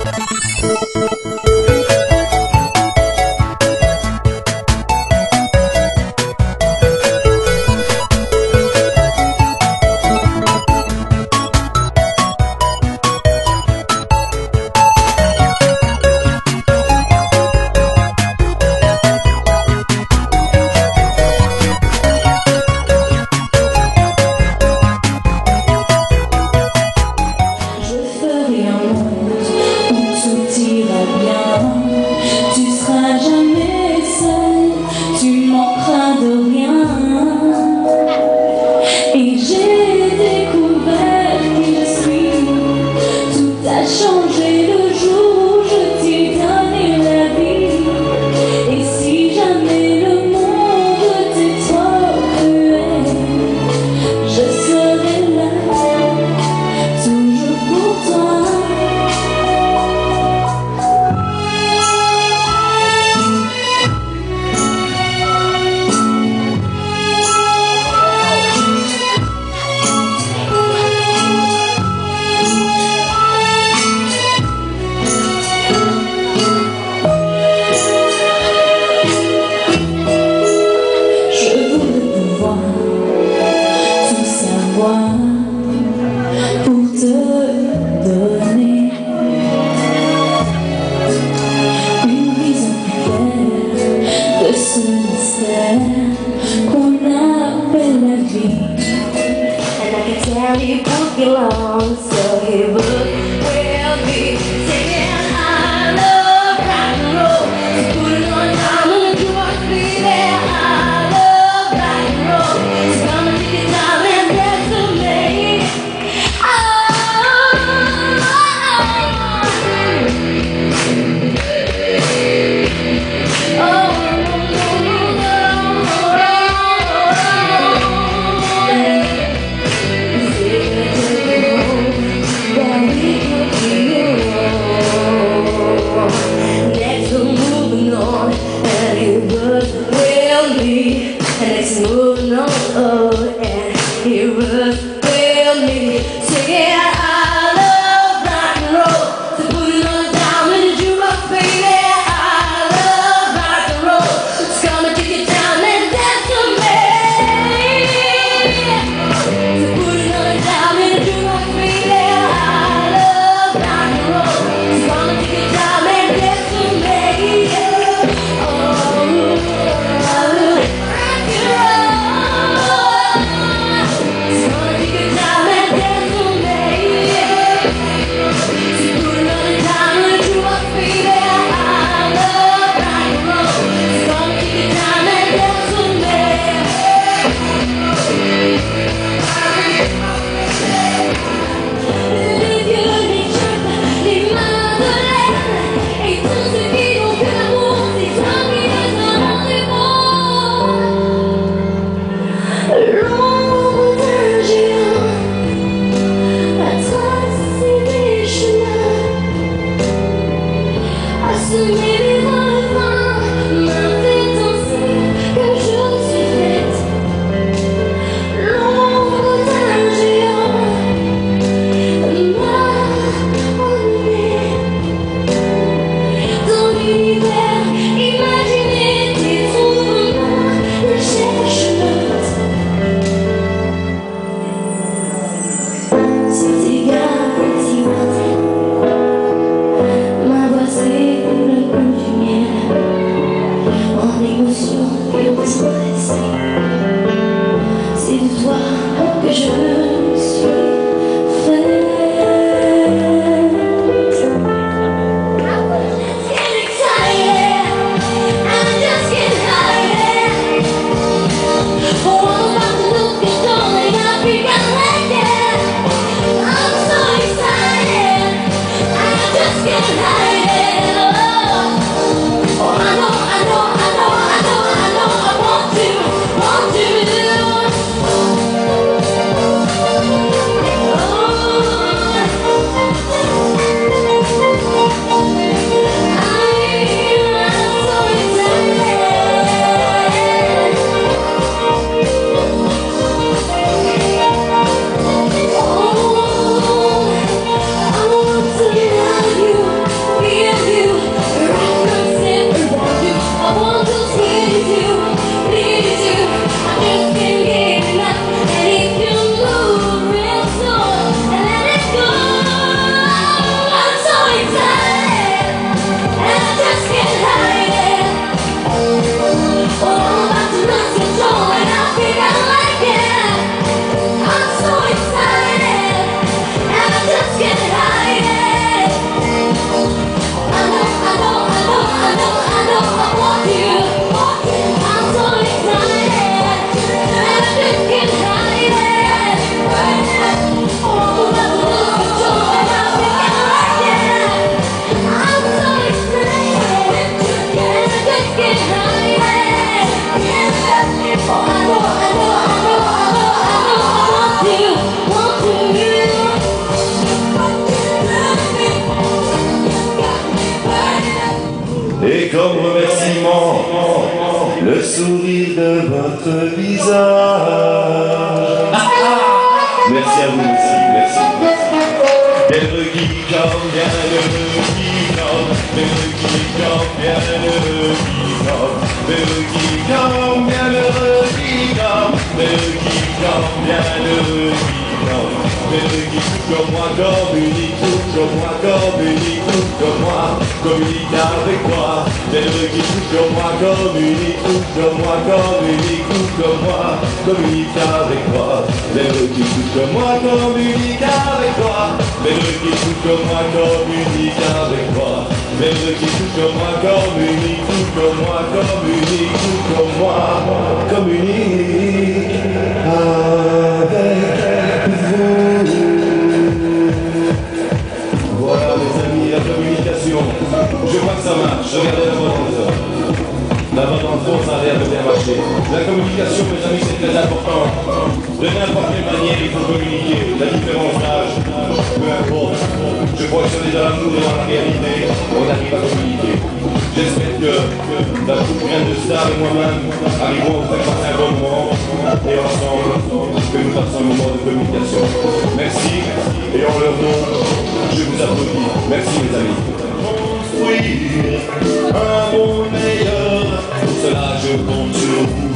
belongs, so he would will be singing I love rock and roll. So put it on down and you must be there. I love rock and roll. So come and take your time and dance to me. Moving on, oh, and he was with me, singing I love rock and roll. So put it on down in the jukebox, baby. I love rock and roll. So come and take it down and dance to me. So put it on down in the jukebox, baby. I love rock and roll. So come and take it down and dance to me. Oh, comme remerciement le sourire de votre visage. Merci à vous aussi, merci. Bienvenue qui comme, bienvenue qui comme, bienvenue qui comme, bienvenue qui comme, bienvenue qui comme, bienvenue qui comme, bienvenue qui comme, bienvenue qui comme, bienvenue qui tout comme moi, communique tout comme moi, communique tout comme moi, communique avec moi, bienvenue qui tout comme moi, communique tout comme moi, communique tout comme moi, communique avec moi, bienvenue qui tout comme moi, communique avec moi, bienvenue qui tout comme moi, communique avec moi, bienvenue qui tout comme moi, communique tout comme moi, communique tout comme moi, communique avec vous. Voilà mes amis, la communication. Je vois que ça marche, regardez la potence. La potence, ça a l'air de bien marcher. La communication, mes amis, c'est très important. De n'importe quelle manière, il faut communiquer. La différence d'âge, peu importe. Je crois que si on est dans l'amour et dans la réalité, on arrive à communiquer. J'espère que la toute graine de star et moi-même arriverons à vous faire passer un bon moment et ensemble que nous fassons un moment de communication. Merci et en leur nom, je vous applaudis. Merci mes amis. Construire un monde meilleur, pour cela je compte sur vous.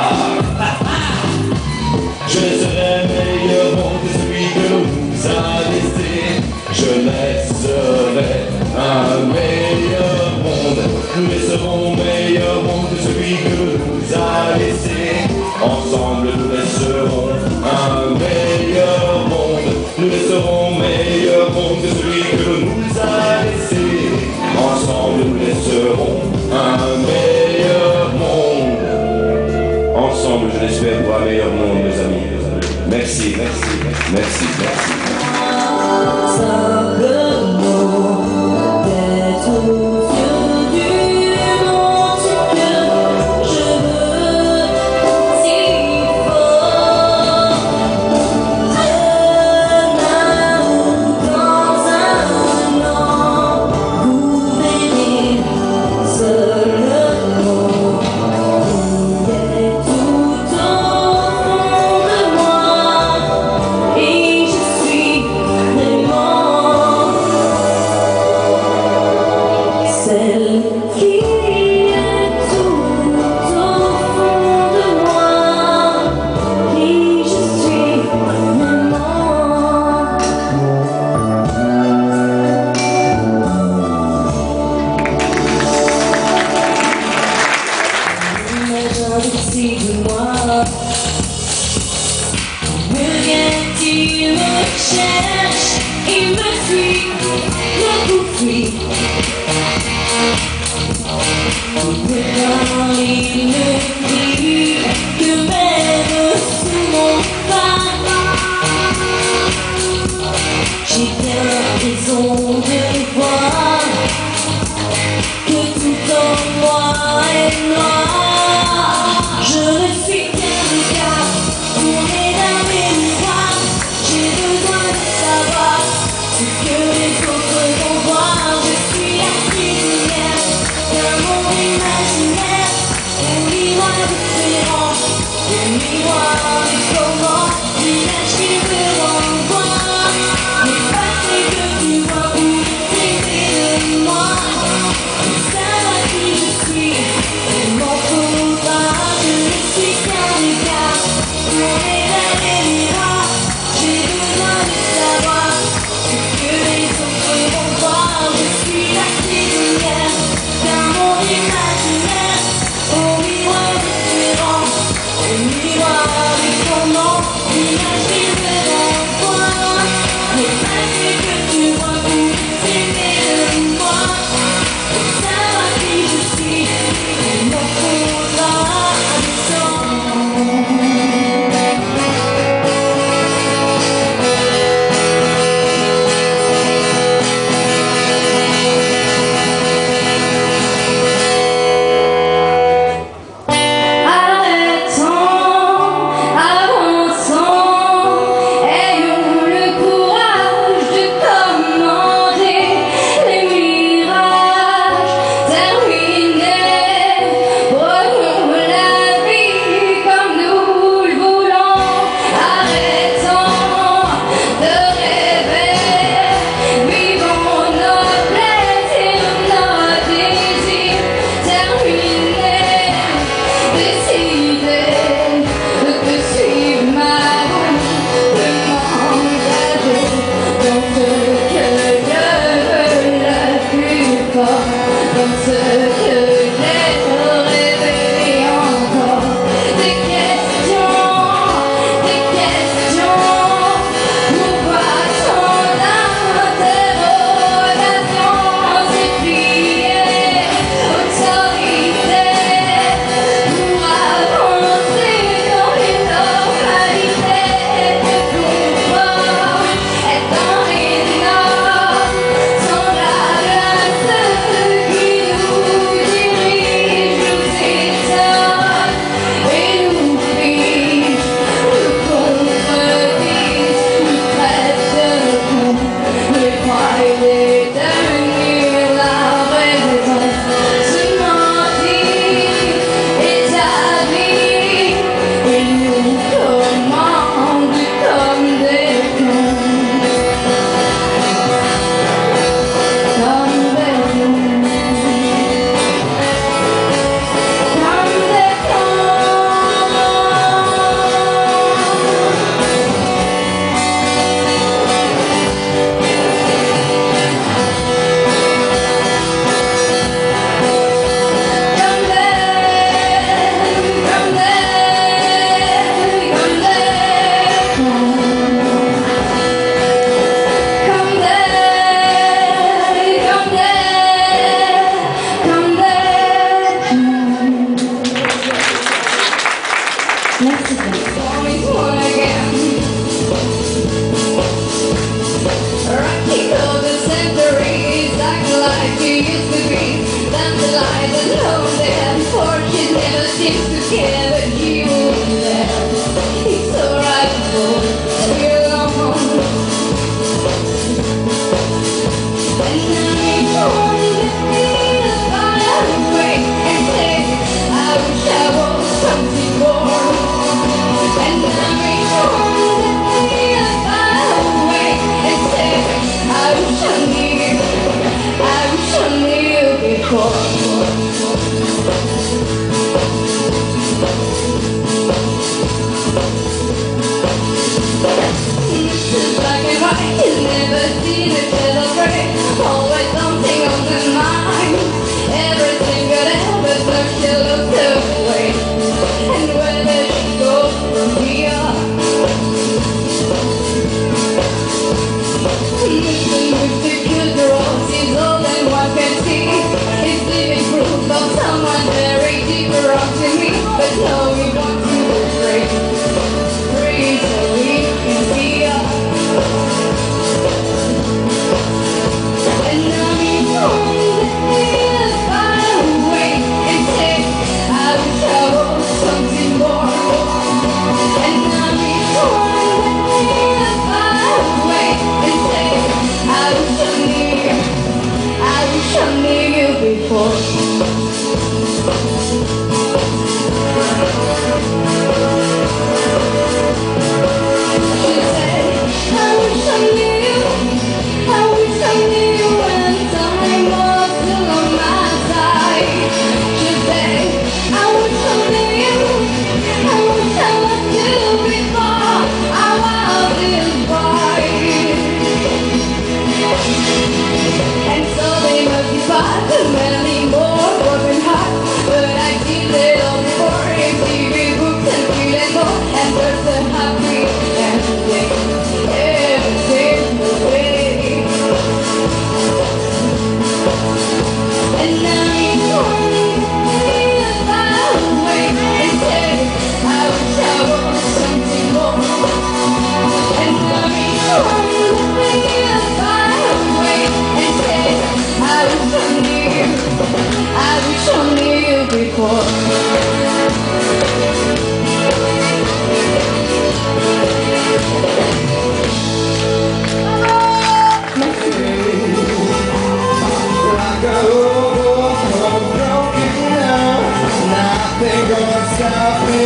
Je laisserai un meilleur monde que celui que l'on nous a laissé. Je laisserai un meilleur monde. Nous laisserons un meilleur monde que celui que l'on nous a laissé. Ensemble nous laisserons un meilleur monde. Nous laisserons un meilleur monde que celui que l'on nous a laissé. Ensemble nous laisserons un meilleur monde. Ensemble, je l'espère, pour un meilleur monde, mes amis. Merci, merci, merci, merci. Il me cherche, il me fuit, le coup fuit. Pourtant il ne crie que même sous mon pas. J'ai bien raison de voir que tout en moi est noir. Je ne suis qu'un regard tourné dans mes miroirs. J'ai besoin de savoir ce que les autres vont voir. Je suis la prisonnière d'un monde imaginaire, un miroir différent, un miroir déformant, l'image qui me renvoie. Mais pas c'est que tu vois pour t'aider de moi. Et savoir qui je suis, il m'en faudra. Je ne suis qu'un regard tourné vers les miroirs. J'ai besoin de savoir ce que les autres vont voir. Je suis la prisonnière d'un monde imaginaire, au miroir différent, au miroir différent. cry. He's never seen a shadow gray. Always something on his mind. Everything could ever turn, she looks away. And where does she go from here? Listen with the good girl, she's old and one can see. It's living proof of someone very deeper up to me. But no, we want to be free. Free so we can see her. And now we one day far away and say, I wish I was something more. And now we one day far away and say, I wish I knew you before. She said, I wish I knew you. I wish I knew you when time was still on my side. She said, I wish I knew you. I wish I loved you before our world is bright. And so they multiply to many more broken hearts. But I did it all before in TV books and feeling more. And there's a happy ending every single day. And now you one day far away and say, I wish I was something more. And now you one day far away and say, I wish I knew you before. Like a overflow broken now, nothing gonna stop me.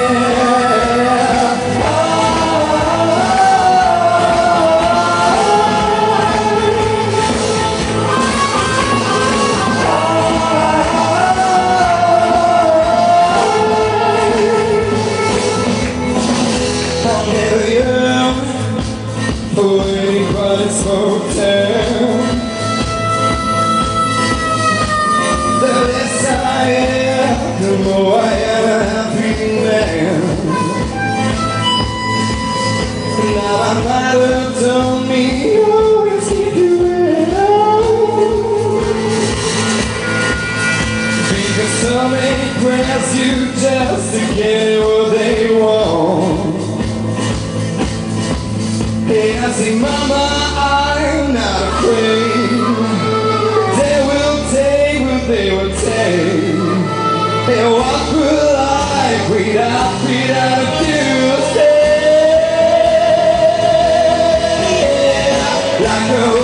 Waiting for the smoke down. The less I am, the more I am a happy man. Now my mother told me always keep you alone, because so many prayers you just to get what they want. Hey, I say, Mama, I'm not afraid. They will take what they will take. And what will I without you stay? Like a